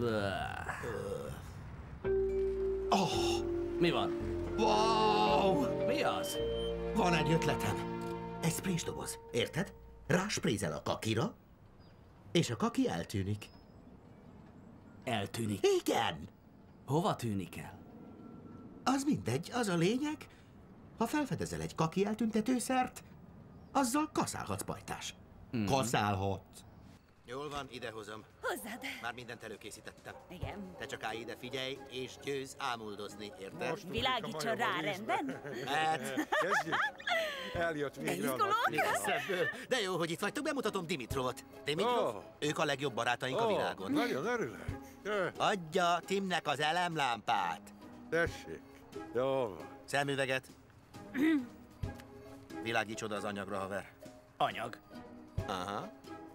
Oh, Mi van? wow! Mi az? Van egy ötletem. Egy sprésdoboz, érted? Rásprézel a kakira, és a kaki eltűnik. Eltűnik. Igen! Hova tűnik el? Az mindegy, az a lényeg. Ha felfedezel egy kaki eltüntetőszert, azzal kaszálhatsz, pajtás. Kaszálhatsz. Jól van, idehozom. Hozzád. Már mindent előkészítettem. Igen. Te csak állj ide, figyelj, és győzz ámuldozni, érted? Most Világítson rá, rendben? Hát, Kezdjük. Eljött végre a izgulok? mi lesz ebből? De jó, hogy itt vagytok, bemutatom Dimitrovot. Dimitrov, Ó. ők a legjobb barátaink a világon. Nagyon örülök. Adja Timnek az elemlámpát. Tessék. Jó van. Szemüveget. Világíts oda az anyagra, haver. Anyag. Aha.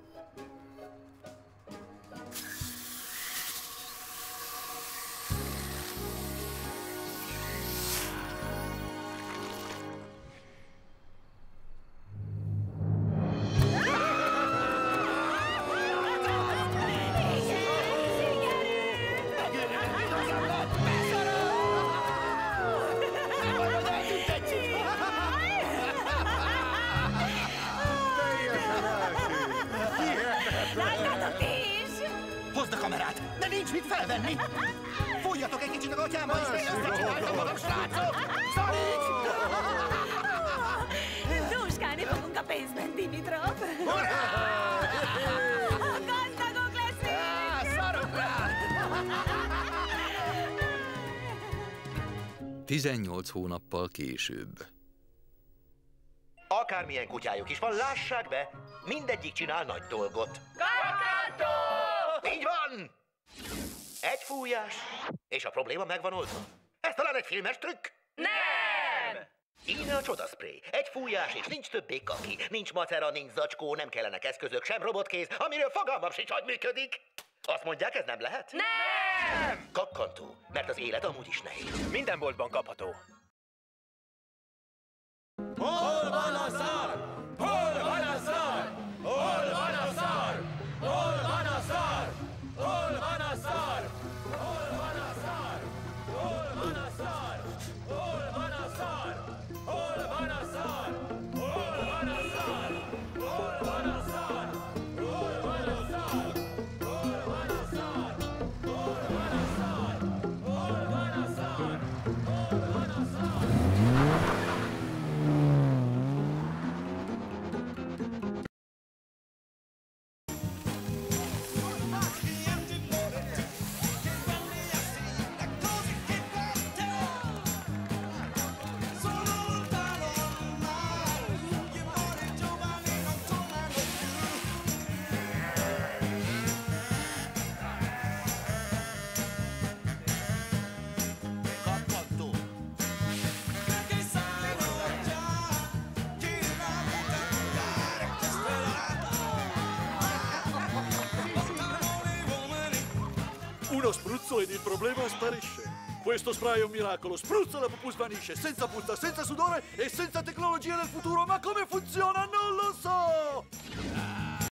Láttátok ti is? Hozd a kamerát, de nincs mit felvenni! Fújjatok egy kicsit a gatyámba, és nézzetek, csináltam magam, srácok! Szaríts! Dúskálni fogunk a pénzben, Dimitrov. Gazdagok leszünk! Szarok rá! 18 hónappal később. Akármilyen kutyájuk is van, lássák be, mindegyik csinál nagy dolgot. Kakátó! Így van! Egy fújás, és a probléma megvan oldva. Ez talán egy filmes trükk? Nem! Íme a csodaszpré. Egy fújás, és nincs többé kaki. Nincs macera, nincs zacskó, nem kellenek eszközök, sem robotkéz, amiről fogalmam sincs, hogy működik. Azt mondják, ez nem lehet? Nem! Kakkantó, mert az élet amúgy is nehéz. Minden boltban kapható. Hol van a szar? Hol van a szar? Hol van a szar? Hol van a szar? Hol van a szar? Hol van a szar? Hol van a szar? Hol van a szar? Hol van a szar? Hol van a szar? Hol van a szar? Hol van a szar? Hol van a szar? Hol van a szar? Hol van a szar? Hol van a szar? Kakkantó. Uno spruzzo ed il problema sparisce. Questo spray è un miracolo, spruzza la pupù svanisce, senza puzza, senza sudore e senza tecnologia del futuro. Ma come funziona? Non lo so!